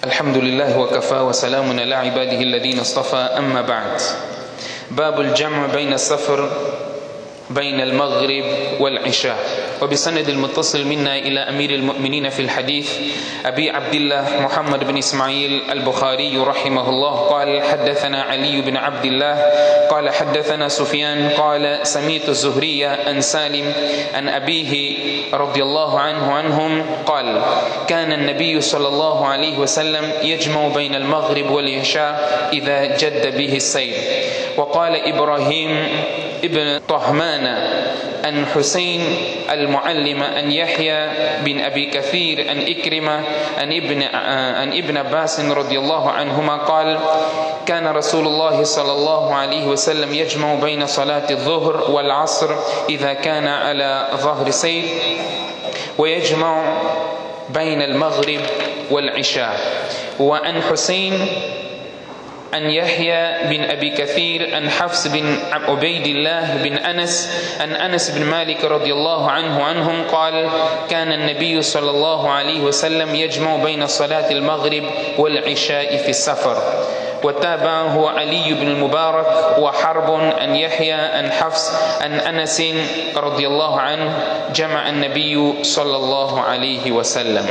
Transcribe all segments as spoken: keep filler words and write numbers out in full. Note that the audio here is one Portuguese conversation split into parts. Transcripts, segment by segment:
الحمد لله وكفى وسلام على عباده الذين اصطفى أما بعد. باب الجمع بين السفر بين المغرب والعشاء. وبسند المتصل منا إلى أمير المؤمنين في الحديث أبي عبد الله محمد بن إسماعيل البخاري رحمه الله قال: حدثنا علي بن عبد الله قال حدثنا سفيان قال: سمعت الزهري عن سالم عن أبيه رضي الله عنه عنهم قال: كان النبي صلى الله عليه وسلم يجمع بين المغرب والعشاء إذا جد به السير. وقال إبراهيم ابن طهمان عن حسين المعلم أن يحيى بن أبي كثير أن إكرمة أن ابن أن ابن عباس رضي الله عنهما قال: كان رسول الله صلى الله عليه وسلم يجمع بين صلاة الظهر والعصر إذا كان على ظهر سير، ويجمع بين المغرب والعشاء. وعن حسين أن يحيى بن أبي كثير أن حفص بن عبيد الله بن أنس أن أنس بن مالك رضي الله عنه عنهم قال: كان النبي صلى الله عليه وسلم يجمع بين صلاة المغرب والعشاء في السفر. وتابعه علي بن المبارك وحرب أن يحيى أن حفص أن أنس رضي الله عنه جمع النبي صلى الله عليه وسلم.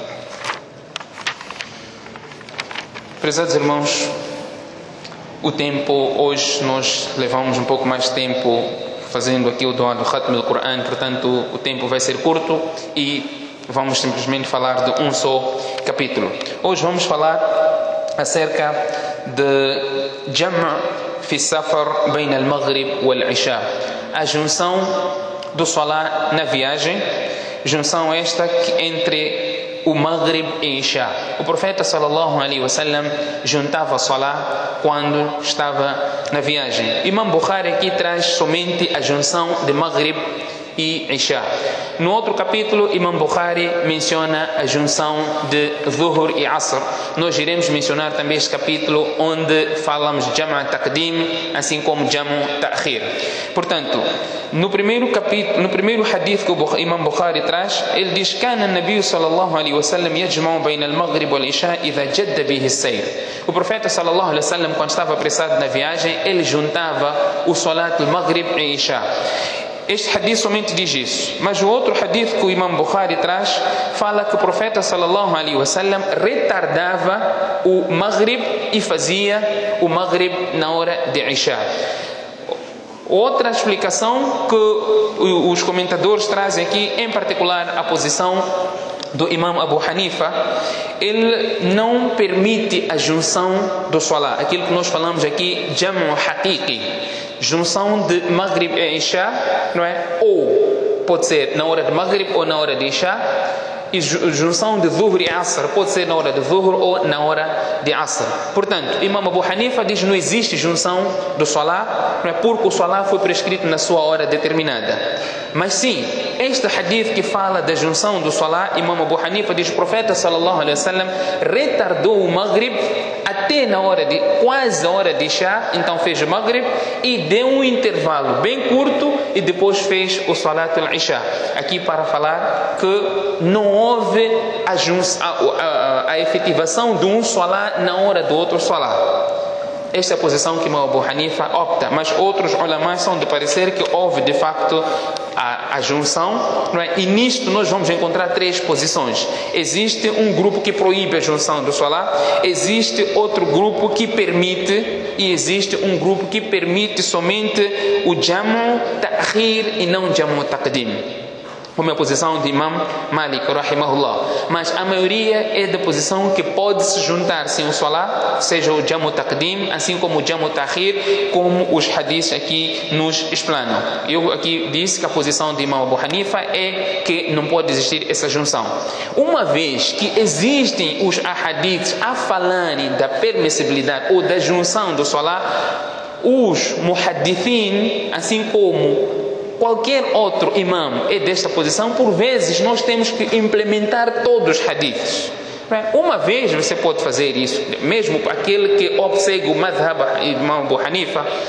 Prezados irmãos, o tempo, hoje nós levamos um pouco mais de tempo fazendo aqui o dua do Khatm al-Quran, portanto o tempo vai ser curto e vamos simplesmente falar de um só capítulo. Hoje vamos falar acerca de Jam' fi safar bain al-Maghrib wal-Isha, a junção do Salah na viagem, junção esta que entre o Maghrib e Isha. O profeta sallallahu alaihi wasallam juntava Salah quando estava na viagem. Imam Bukhari aqui traz somente a junção de Maghrib e Isha. No outro capítulo, Imam Bukhari menciona a junção de Zuhur e Asr. Nós iremos mencionar também este capítulo onde falamos de Jam' Taqdim, assim como Jam' Ta'khir. Portanto, no primeiro capítulo, no primeiro hadith que o Imam Bukhari traz, ele diz: كان النبي صلى الله عليه وسلم يجمع بين المغرب والعشاء إذا جد به السير. O profeta sallallahu alaihi wasallam, quando estava apressado na viagem, ele juntava o salat al-Maghrib e Isha. Este hadith somente diz isso, mas o outro hadith que o Imam Bukhari traz fala que o profeta sallallahu alaihi wasallam retardava o Maghrib e fazia o Maghrib na hora de Isha. Outra explicação que os comentadores trazem aqui, em particular a posição do Imam Abu Hanifa, ele não permite a junção do Salah, aquilo que nós falamos aqui, Jam'u Haqiqi, junção de Maghrib e Isha, não é? Ou pode ser na hora de Maghrib ou na hora de Isha, e junção de Zuhr e Asr pode ser na hora de Zuhr ou na hora de Asr. Portanto, Imam Abu Hanifa diz que não existe junção do Salah, não é? Porque o Salah foi prescrito na sua hora determinada. Mas sim, este hadith que fala da junção do Salah, Imam Abu Hanifa diz que o profeta sallallahu alaihi wasallam retardou o Maghrib até na hora de, quase a hora de Isha, então fez o Maghrib e deu um intervalo bem curto e depois fez o Salat al-Isha. Aqui para falar que não houve a, a, a, a efetivação de um Salah na hora do outro Salah. Esta é a posição que Imam Abu Hanifa opta, mas outros ulamás são de parecer que houve de facto a, a junção, não é? E nisto nós vamos encontrar três posições. Existe um grupo que proíbe a junção do Salah, existe outro grupo que permite, e existe um grupo que permite somente o Jam'u Ta'khir e não Jam'u Taqdim, como é a posição de Imam Malik rahimahullah. Mas a maioria é da posição que pode se juntar sem o Salah, seja o Jam'u Taqdim, assim como o Jam'u Ta'khir, como os hadiths aqui nos explanam. Eu aqui disse que a posição de Imam Abu Hanifa é que não pode existir essa junção. Uma vez que existem os ahadiths a falarem da permissibilidade ou da junção do Salah, os muhaddithin, assim como qualquer outro imam é desta posição, por vezes nós temos que implementar todos os hadiths. Uma vez você pode fazer isso, mesmo aquele que obsegue o madhab Imam Abu Hanifa,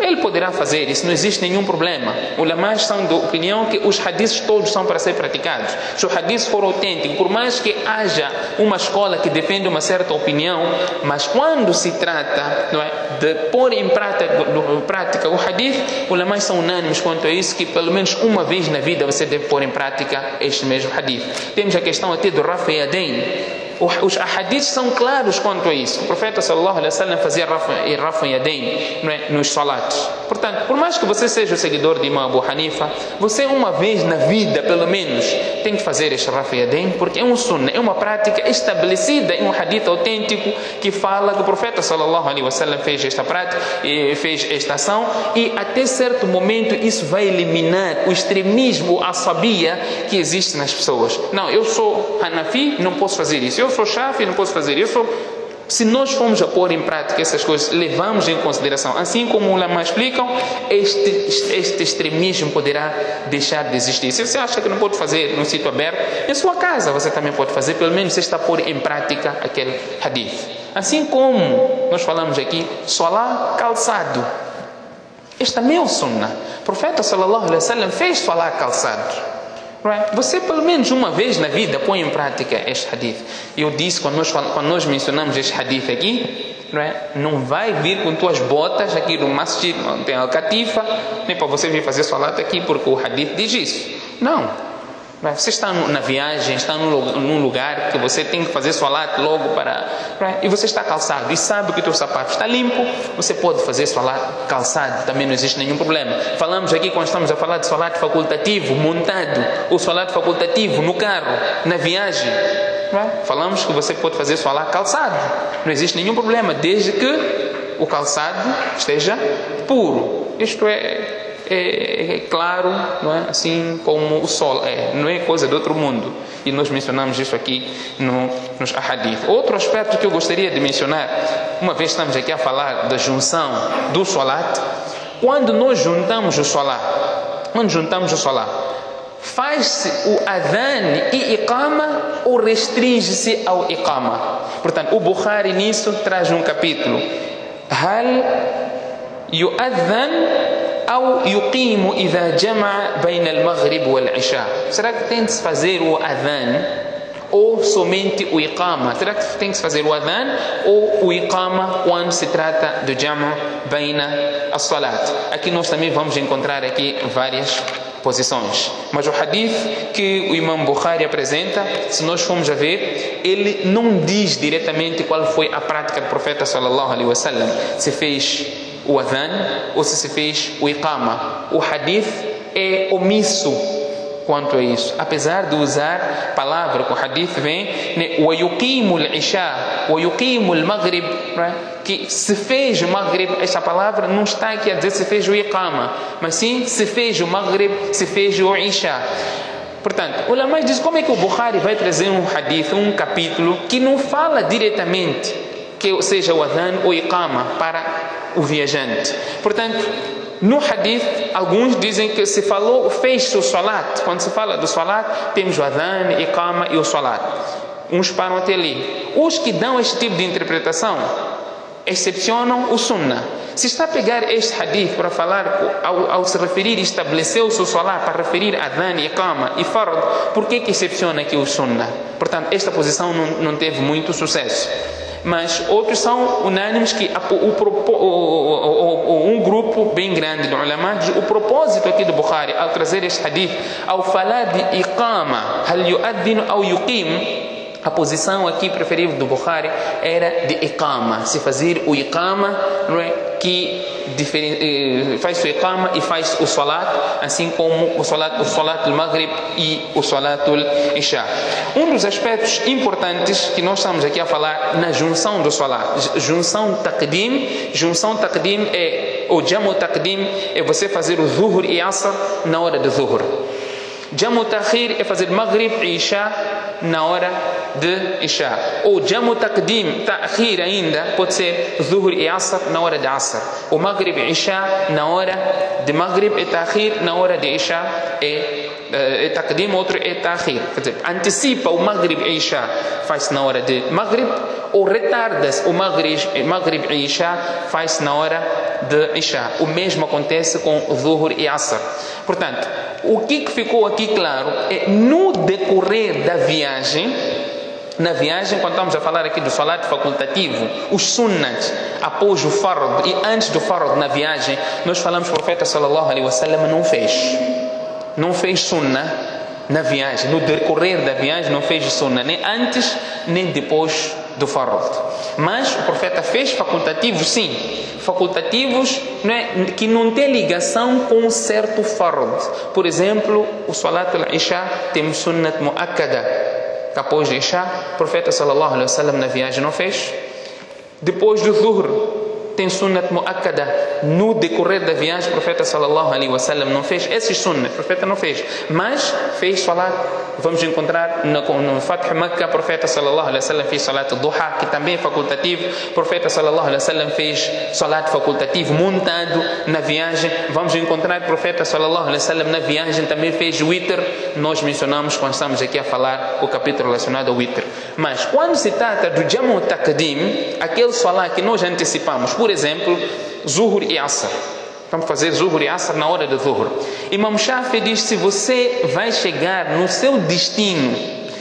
ele poderá fazer isso, não existe nenhum problema. Os ulamás são da opinião que os hadiths todos são para ser praticados. Se o hadith for autêntico, por mais que haja uma escola que defende uma certa opinião, mas quando se trata, não é, de pôr em prática, prática o hadith, os ulamás são unânimes quanto a isso, que pelo menos uma vez na vida você deve pôr em prática este mesmo hadith. Temos a questão até do Rafa Yadain. Os hadiths são claros quanto a isso. O profeta sallallahu alaihi wasallam fazia Rafa Yadain, não é, nos salatos. Portanto, por mais que você seja o seguidor de Imam Abu Hanifa, você uma vez na vida, pelo menos, tem que fazer este Rafa Yadain, porque é um sunnah, é uma prática estabelecida em um hadith autêntico que fala que o profeta sallallahu alaihi wasallam fez esta prática, fez esta ação, e até certo momento isso vai eliminar o extremismo, a sabia que existe nas pessoas. Não, eu sou Hanafi, não posso fazer isso. Eu sou Shafi, não posso fazer isso. Se nós formos a pôr em prática essas coisas, levamos em consideração, assim como o ulama explicam, este, este extremismo poderá deixar de existir. Se você acha que não pode fazer num sítio aberto, em sua casa você também pode fazer, pelo menos você está a pôr em prática aquele hadith. Assim como nós falamos aqui, Salah calçado. Este também é o sunnah. O profeta sallallahu alaihi wasallam fez Salah calçado. Você pelo menos uma vez na vida põe em prática este hadith. Eu disse, quando nós, quando nós mencionamos este hadith aqui, não, é? Não vai vir com tuas botas aqui no masjid, não tem al-katifa, nem para você vir fazer salat aqui porque o hadith diz isso. Não. Você está na viagem, está num lugar que você tem que fazer salat logo para... E você está calçado e sabe que o teu sapato está limpo, você pode fazer salat calçado, também não existe nenhum problema. Falamos aqui, quando estamos a falar de salat facultativo, montado, ou salat facultativo no carro, na viagem. Falamos que você pode fazer salat calçado, não existe nenhum problema, desde que o calçado esteja puro. Isto é... É, é claro, não é? Assim como o sol, é, não é coisa de outro mundo. E nós mencionamos isso aqui no, nos ahadith. Outro aspecto que eu gostaria de mencionar, uma vez estamos aqui a falar da junção do salat, quando nós juntamos o salat, quando juntamos o salat, faz-se o adhan e iqama ou restringe-se ao iqama? Portanto, o Bukhari nisso traz um capítulo. Hal yu'adhan أو يقيم إذا جمع بين المغرب والعشاء. Será que tem de se fazer o adhan ou somente o iqama? Será que tem que se fazer o adhan ou o iqama quando se trata do jam' baina as-salat? Aqui nós também vamos encontrar aqui várias posições. Mas o hadith que o Imam Bukhari apresenta, se nós formos a ver, ele não diz diretamente qual foi a prática do profeta sallallahu alaihi wasallam, se fez o adhan ou se se fez o iqama. O hadith é omisso quanto a isso, apesar de usar palavra que o hadith vem wa yuqimu al-isha wa yuqimu al-maghrib, que se fez o maghrib, esta palavra não está aqui a dizer se fez o iqama, mas sim se fez o maghrib, se fez o isha. Portanto, o ulama diz como é que o Bukhari vai trazer um hadith, um capítulo que não fala diretamente que seja o adhan ou iqama para o viajante. Portanto, no hadith, alguns dizem que se falou, fez o salat. Quando se fala do salat, temos o adhan, iqama e o salat. Uns param até ali. Os que dão este tipo de interpretação excepcionam o sunnah. Se está a pegar este hadith para falar, ao, ao se referir, estabelecer o seu salat para referir adhan, iqama e fard, por que que excepciona aqui o sunnah? Portanto, esta posição não, não teve muito sucesso. Mas outros são unânimes que o, o, o, um grupo bem grande de ulama, o propósito aqui do Bukhari ao trazer este hadith, ao falar de iqama, hal yu'adhin ou yuqim, a posição aqui preferível do Bukhari era de iqama, se fazer o iqama, não é? Que faz o iqama e faz o salat, assim como o salat, o salat do Maghrib e o salat do Isha. Um dos aspectos importantes que nós estamos aqui a falar na junção do salat, junção taqdim, junção taqdim é, o jamu taqdim é você fazer o zuhr e asr na hora do zuhr. Jamu ta'khir é fazer Maghrib e Isha na hora de Isha. Ou Jamu taqdim, ta'khir ainda, pode ser Zuhr e Asr na hora de Asr. O Maghrib e Isha na hora de Maghrib e ta'khir na hora de Isha é, é taqdim, outro é ta'khir. Quer dizer, antecipa o Maghrib e Isha, faz na hora de Maghrib, ou retarda-se o Maghrib, Maghrib e Isha, faz-se na hora de Isha. O mesmo acontece com Zuhur e Asr. Portanto, o que ficou aqui claro é no decorrer da viagem, na viagem, quando estamos a falar aqui do salat facultativo, os sunnat após o fard e antes do fard na viagem, nós falamos que o profeta sallallahu alaihi wasallam não fez. Não fez sunnah na viagem, no decorrer da viagem não fez sunnah, nem antes nem depois do fard. Mas o profeta fez facultativos, sim, facultativos, não é, que não tem ligação com um certo fard. Por exemplo, o salat al-Isha tem sunnat mu'akkada. Após de Isha, o profeta sallallahu alaihi wasallam na viagem não fez. Depois do Zuhr, tem sunnat mu'akkada. No decorrer da viagem, o profeta sallallahu alaihi wasallam não fez. Esses sunnat, o profeta não fez. Mas fez salat, vamos encontrar no, no Fath Makkah, o profeta sallallahu alaihi wasallam fez salat duha, que também é facultativo. O profeta sallallahu alaihi wasallam fez salat facultativo montado na viagem. Vamos encontrar o profeta sallallahu alaihi wasallam na viagem também fez witr. Nós mencionamos quando estamos aqui a falar o capítulo relacionado ao witr. Mas quando se trata do Jamu Taqdim, aquele salat que nós antecipamos, por exemplo, Zuhur e Asr. Vamos fazer Zuhur e Asr na hora do Zuhur. Imam Shafi diz: se você vai chegar no seu destino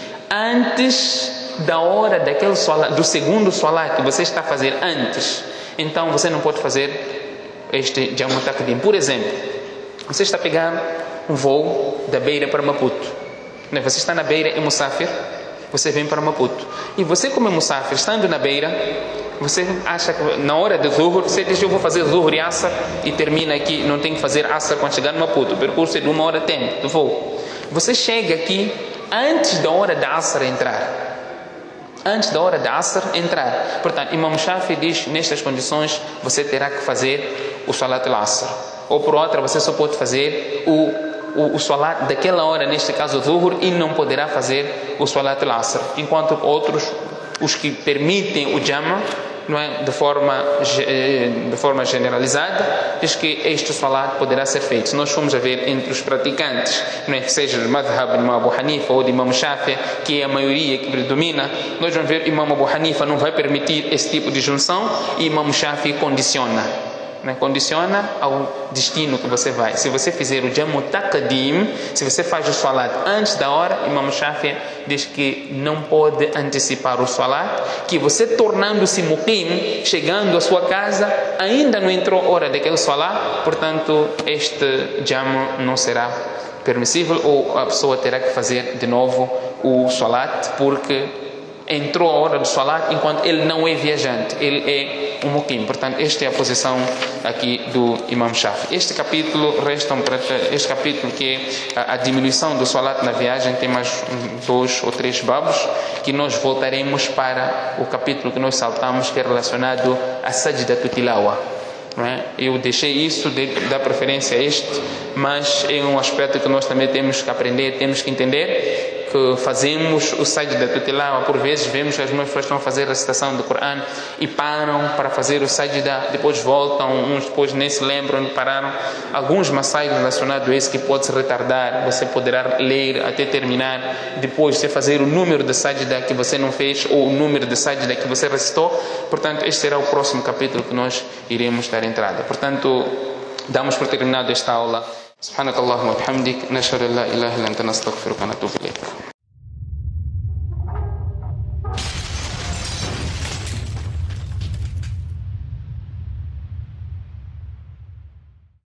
antes da hora daquele salat, do segundo salat que você está a fazer antes, então você não pode fazer este Jamu Taqdim. Por exemplo, você está a pegar um voo da Beira para Maputo. Você está na Beira em Musafir, você vem para Maputo. E você, como é Musafir, estando na Beira, você acha que na hora do Zuhur, você diz: eu vou fazer Zuhur e Asr e termina aqui, não tem que fazer Asr quando chegar no Maputo. O percurso é de uma hora tempo do voo. Você chega aqui antes da hora da Asr entrar. Antes da hora da Asr entrar. Portanto, Imam Shafi diz: nestas condições, você terá que fazer o Salat al-Asr. Ou por outra, você só pode fazer o o, o salat daquela hora, neste caso o Zuhur, e não poderá fazer o Salat al-Asr. Enquanto outros, os que permitem o Jama, não é, de forma de forma generalizada, diz que este salat poderá ser feito. Se nós formos a ver entre os praticantes, não é, seja do madhab de Imam Abu Hanifa ou de Imam Shafi, que é a maioria que predomina, nós vamos ver que Imam Abu Hanifa não vai permitir esse tipo de junção e Imam Shafi condiciona. Né? Condiciona ao destino que você vai. Se você fizer o Jamu Taqdim, se você faz o salat antes da hora, Imam Shafi diz que não pode antecipar o salat, que você tornando-se muqim, chegando à sua casa, ainda não entrou a hora daquele salat, portanto este Jamu não será permissível, ou a pessoa terá que fazer de novo o salat, porque entrou a hora do salat enquanto ele não é viajante, ele é um muqim. Portanto, esta é a posição aqui do Imam Shafi. Este capítulo, restam para este capítulo que é a, a diminuição do salat na viagem, tem mais dois ou três babos, que nós voltaremos para o capítulo que nós saltamos, que é relacionado a Sajdat Tilawa. Não é? Eu deixei isso, de dar preferência a este, mas é um aspecto que nós também temos que aprender, temos que entender, que fazemos o sajda da tilawa. Por vezes vemos que as pessoas estão a fazer a recitação do Corão e param para fazer o sajda, depois voltam, uns depois nem se lembram de pararam. Alguns massais relacionados a isso que pode se retardar, você poderá ler até terminar, depois você fazer o número de sajda que você não fez ou o número de sajda que você recitou. Portanto, este será o próximo capítulo que nós iremos dar entrada. Portanto, damos por terminado esta aula. Subhanakallahumma wa bihamdik, nashhadu an la ilaha illa anta, nastaghfiruka wa natubu ilayk.